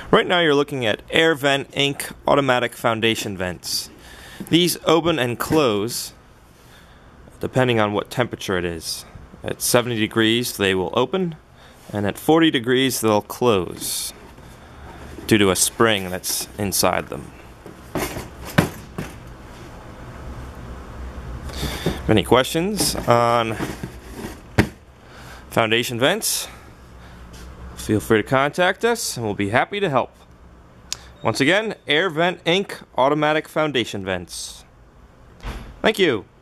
Right now you're looking at AirVent Inc. automatic foundation vents. These open and close depending on what temperature it is. At 70 degrees they will open, and at 40 degrees they'll close due to a spring that's inside them. Any questions on foundation vents? Feel free to contact us and we'll be happy to help. Once again, AirVent Inc. automatic foundation vents. Thank you.